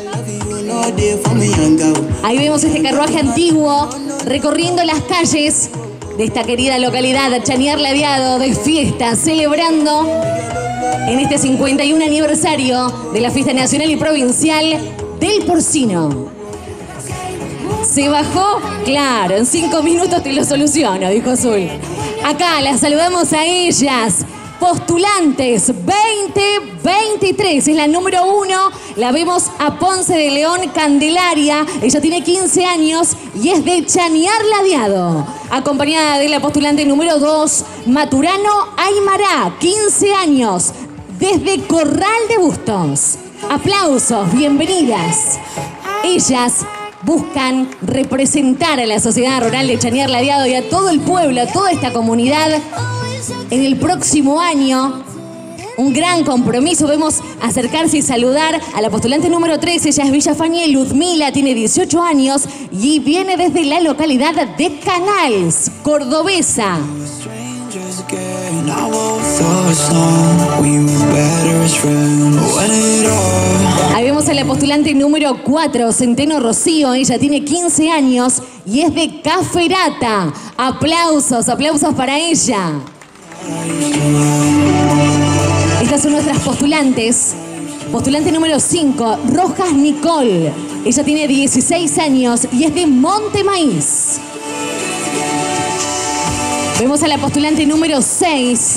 Ahí vemos este carruaje antiguo recorriendo las calles de esta querida localidad, Chañar Ladeado, de fiesta, celebrando en este 51 aniversario de la fiesta nacional y provincial del porcino. ¿Se bajó? Claro, en 5 minutos te lo soluciono, dijo Azul. Acá las saludamos a ellas. Postulantes 2023, es la número 1. La vemos a Ponce de León Candelaria. Ella tiene 15 años y es de Chañar Ladeado. Acompañada de la postulante número 2, Maturano Aymará, 15 años, desde Corral de Bustos. Aplausos, bienvenidas. Ellas buscan representar a la sociedad rural de Chañar Ladeado y a todo el pueblo, a toda esta comunidad en el próximo año. Un gran compromiso. Vemos acercarse y saludar a la postulante número 3. Ella es Villafañe Ludmila, tiene 18 años y viene desde la localidad de Canals, cordobesa. Ahí vemos a la postulante número 4, Centeno Rocío. Ella tiene 15 años y es de Caferata. Aplausos, aplausos para ella. Estas son nuestras postulantes. Postulante número 5, Rojas Nicole. Ella tiene 16 años y es de Monte Maíz. Vemos a la postulante número 6.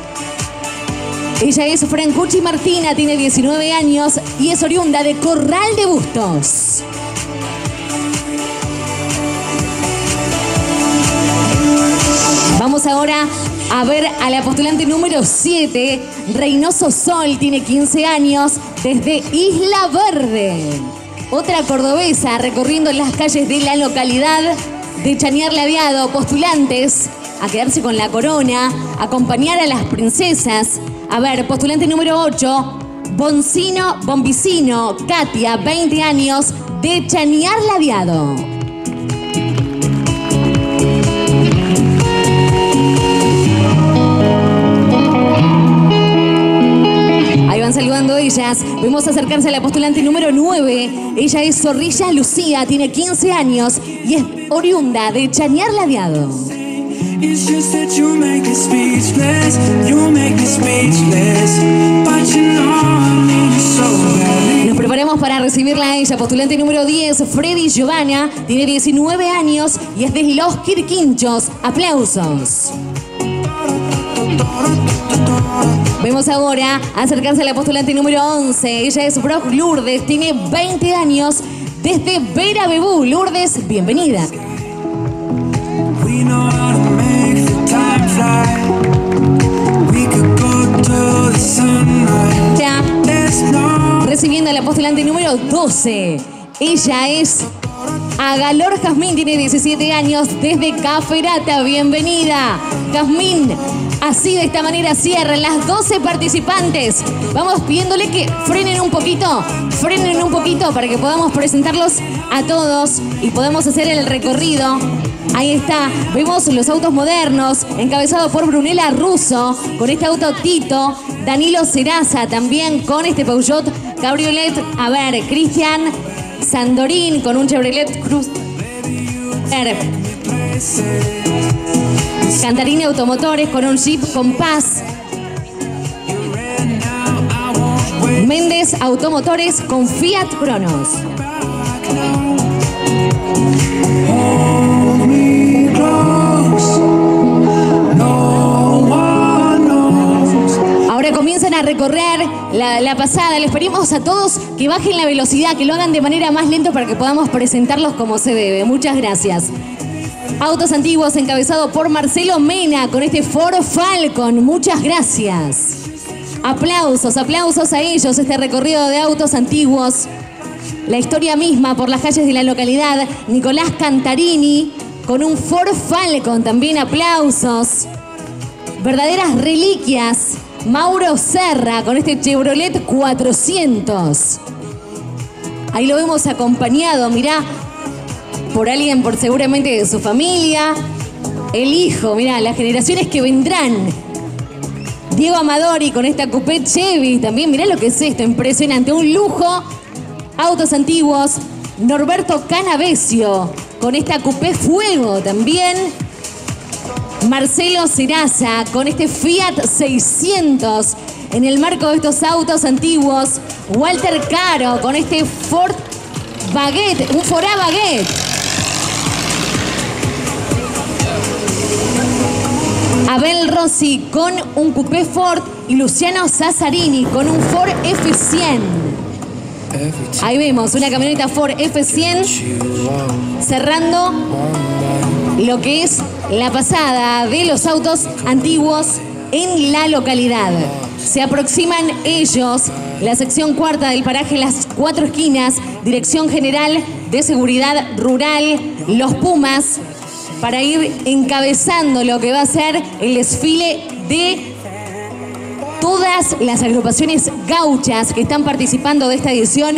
Ella es Francucci Martina, tiene 19 años y es oriunda de Corral de Bustos. Vamos ahora a ver a la postulante número 7, Reynoso Sol, tiene 15 años, desde Isla Verde. Otra cordobesa recorriendo las calles de la localidad de Chañar Ladeado. Postulantes a quedarse con la corona, acompañar a las princesas. A ver, postulante número 8, Bombicino, Katia, 20 años, de Chañar Ladeado. Ahí van saludando ellas. Vemos acercarse a la postulante número 9. Ella es Zorrilla Lucía, tiene 15 años y es oriunda de Chañar Ladeado. Nos preparamos para recibirla a ella. Postulante número 10, Freddy Giovanna, tiene 19 años y es de Los Quirquinchos. Aplausos. Vemos ahora acercarse a la postulante número 11. Ella es Brock Lourdes, tiene 20 años, desde Vera Bebú. Lourdes, bienvenida. Ya, recibiendo a la postulante número 12. Ella es Agalor Jazmín, tiene 17 años, desde Caferata. Bienvenida, Jazmín. Así, de esta manera, cierran las 12 participantes. Vamos pidiéndole que frenen un poquito para que podamos presentarlos a todos y podamos hacer el recorrido. Ahí está, vemos los autos modernos, encabezados por Brunella Russo, con este auto Tito, Danilo Seraza también con este Peugeot Cabriolet. A ver, Cristian Sandorín con un Chevrolet Cruz. Cantarini Automotores con un Jeep Compass. Méndez Automotores con Fiat Cronos. Ahora comienzan a recorrer la pasada. Les pedimos a todos que bajen la velocidad, que lo hagan de manera más lenta para que podamos presentarlos como se debe. Muchas gracias. Autos antiguos encabezado por Marcelo Mena con este Ford Falcon. Muchas gracias. Aplausos, aplausos a ellos. Este recorrido de autos antiguos. La historia misma por las calles de la localidad. Nicolás Cantarini con un Ford Falcon. También aplausos. Verdaderas reliquias. Mauro Serra con este Chevrolet 400. Ahí lo vemos acompañado, mirá, por alguien, por seguramente de su familia. El hijo, mirá, las generaciones que vendrán. Diego Amadori con esta Coupé Chevy también. Mirá lo que es esto, impresionante. Un lujo Autos Antiguos, Norberto Canavesio, con esta Coupé Fuego también. Marcelo Seraza, con este Fiat 600 en el marco de estos autos antiguos. Walter Caro, con este Ford Baguette, un Forá Baguette. Abel Rossi con un Coupé Ford y Luciano Sassarini con un Ford F100. Ahí vemos una camioneta Ford F100 cerrando lo que es la pasada de los autos antiguos en la localidad. Se aproximan ellos, la sección cuarta del paraje Las Cuatro Esquinas, Dirección General de Seguridad Rural, Los Pumas, para ir encabezando lo que va a ser el desfile de todas las agrupaciones gauchas que están participando de esta edición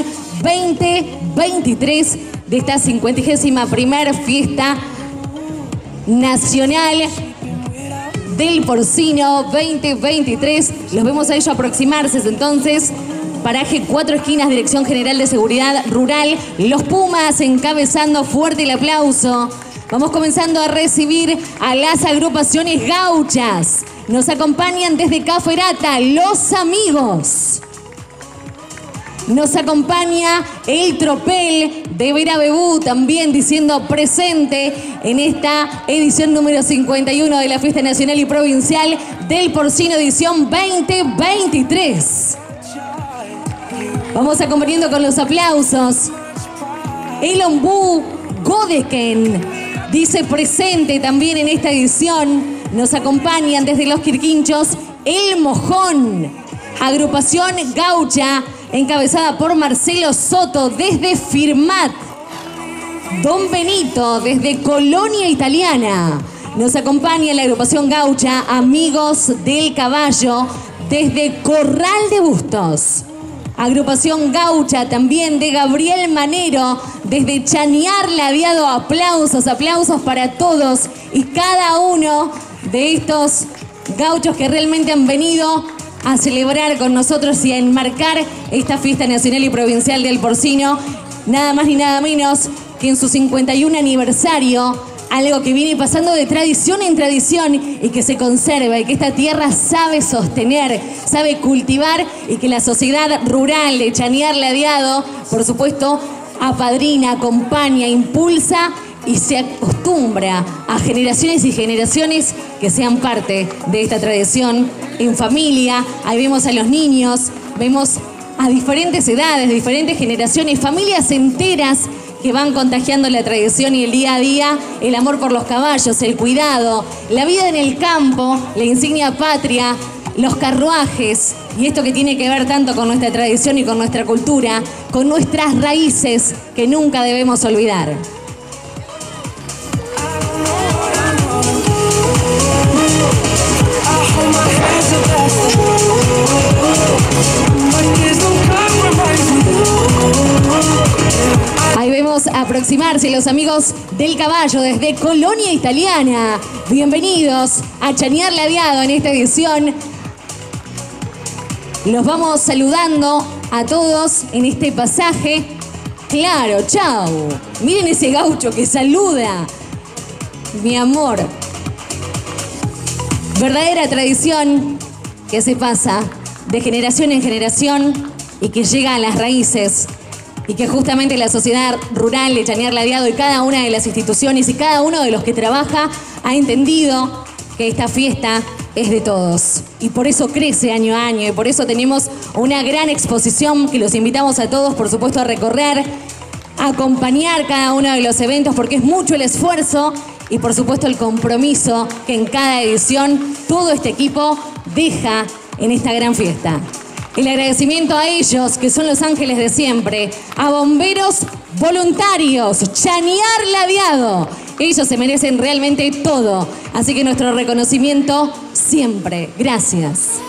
2023 de esta 51ª fiesta nacional del porcino 2023. Los vemos a ellos aproximarse entonces. Paraje Cuatro Esquinas, Dirección General de Seguridad Rural, Los Pumas encabezando. Fuerte el aplauso. Vamos comenzando a recibir a las agrupaciones gauchas. Nos acompañan desde Caferata, Los Amigos. Nos acompaña el Tropel de Vera Bebú, también diciendo presente en esta edición número 51 de la Fiesta Nacional y Provincial del Porcino, edición 2023. Vamos acompañando con los aplausos. El Ombú Godeken dice presente también en esta edición. Nos acompañan desde Los Quirquinchos El Mojón, agrupación gaucha encabezada por Marcelo Soto desde Firmat. Don Benito desde Colonia Italiana. Nos acompaña la agrupación gaucha Amigos del Caballo desde Corral de Bustos. Agrupación gaucha también de Gabriel Manero desde Chañar Ladeado. Aplausos, aplausos para todos y cada uno de estos gauchos que realmente han venido a celebrar con nosotros y a enmarcar esta fiesta nacional y provincial del porcino, nada más ni nada menos que en su 51 aniversario, algo que viene pasando de tradición en tradición y que se conserva y que esta tierra sabe sostener, sabe cultivar y que la sociedad rural de Chañar Ladeado, por supuesto, apadrina, acompaña, impulsa y se acostumbra a generaciones y generaciones que sean parte de esta tradición en familia. Ahí vemos a los niños, vemos a diferentes edades, diferentes generaciones, familias enteras que van contagiando la tradición y el día a día, el amor por los caballos, el cuidado, la vida en el campo, la insignia patria, los carruajes y esto que tiene que ver tanto con nuestra tradición y con nuestra cultura, con nuestras raíces que nunca debemos olvidar. Ahí vemos aproximarse los amigos del caballo desde Colonia Italiana. Bienvenidos a Chañar Ladeado en esta edición. Los vamos saludando a todos en este pasaje. Claro, chau. Miren ese gaucho que saluda. Mi amor. Verdadera tradición que se pasa de generación en generación y que llega a las raíces y que justamente la sociedad rural de Chañar Ladeado y cada una de las instituciones y cada uno de los que trabaja ha entendido que esta fiesta es de todos. Y por eso crece año a año y por eso tenemos una gran exposición que los invitamos a todos, por supuesto, a recorrer, a acompañar cada uno de los eventos porque es mucho el esfuerzo y por supuesto el compromiso que en cada edición todo este equipo deja en esta gran fiesta. El agradecimiento a ellos, que son los ángeles de siempre, a bomberos voluntarios, Chañar Ladeado. Ellos se merecen realmente todo, así que nuestro reconocimiento siempre. Gracias.